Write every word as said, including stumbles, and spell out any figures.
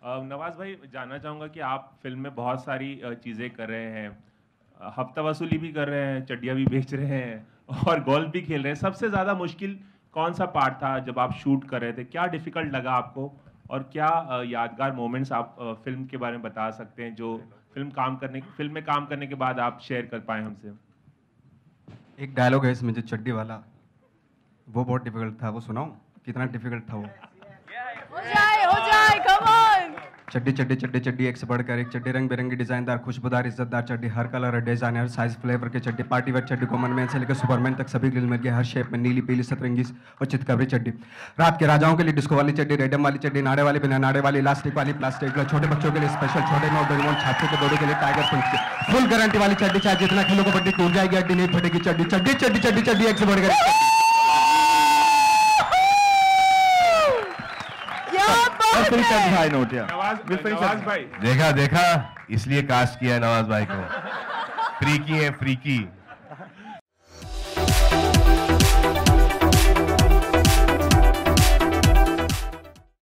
नवाज भाई, जानना चाहूँगा कि आप फिल्म में बहुत सारी चीज़ें कर रहे हैं, हफ्ता वसूली भी कर रहे हैं, चड्डियाँ भी बेच रहे हैं और गोल्फ भी खेल रहे हैं। सबसे ज़्यादा मुश्किल कौन सा पार्ट था जब आप शूट कर रहे थे? क्या डिफ़िकल्ट लगा आपको और क्या यादगार मोमेंट्स आप फिल्म के बारे में बता सकते हैं जो फिल्म काम करने फिल्म में काम करने के बाद आप शेयर कर पाएँ हमसे? एक डायलॉग है इसमें जो चड्डी वाला, वो बहुत डिफिकल्ट था। वो सुनाऊं कितना डिफिकल्ट था वो? हो जाए हो जाए, कम ऑन। चड्डी चड्डी चड्डी चड्डी, एक से बढ़कर एक चड्डी, रंग बिरंगी डिजाइनदार, खुशबूदार, इज्जतदार चड्डी, हर कलर, डिजाइनर, साइज, फ्लेवर के चड्डी, पार्टी वेयर चड्डी, कॉमन मैन से लेकर सुपरमैन तक सभी ग्रिल मिल गए, हर शेप में, नीली पीली सतरंगी और चितकबरी चड्डी। रात के राजाओं के लिए डिस्को वाली चड्डी, रेडम वाली चड्डी, नाड़े वाली, बिना नाड़े वाली, इलास्टिक वाली, प्लास्टिक, छोटे बच्चों के लिए स्पेशल, छोटे नौ डोरेमोन, छात्रों के दौड़े के लिए टाइगर पंच, फुल गारंटी वाली चड्डी, चाहे जितना खेलो कबड्डी टूट जाएगी हड्डी नहीं फटेगी चड्डी, चड्डी चड्डी चड्डी चड्डी, एक से बढ़कर नवाज भाई, देखा देखा, इसलिए कास्ट किया नवाज भाई को। फ्रीकी है फ्रीकी।